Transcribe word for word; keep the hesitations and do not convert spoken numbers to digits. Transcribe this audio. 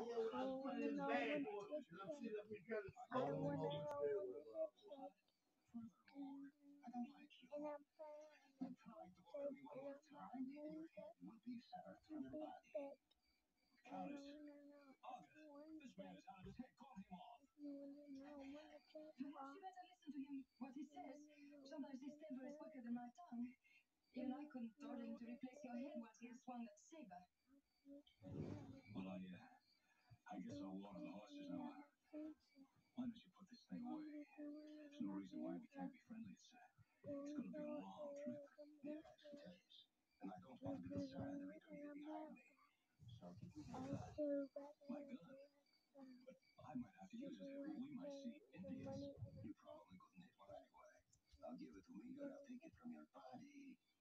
I wanna know what it is like. I wanna know what it is like. And and I'm fine, and I'm safe, and I'm running back, and big back. I wanna know, I wanna say, if you wanna know, I wanna check off. I wanna know what it is like. I wanna know what it is like. I guess I'll water the horses now. Why don't you put this thing away? There's no reason why we can't be friendly. It's, uh, it's going to be a long trip. Yes, it is. And I don't want to be the side of the reader here behind me. So give me your gun. My gun? But I might have to use it if we might see Indians. You probably couldn't hit one anyway. I'll give it to me and I'll take it from your body.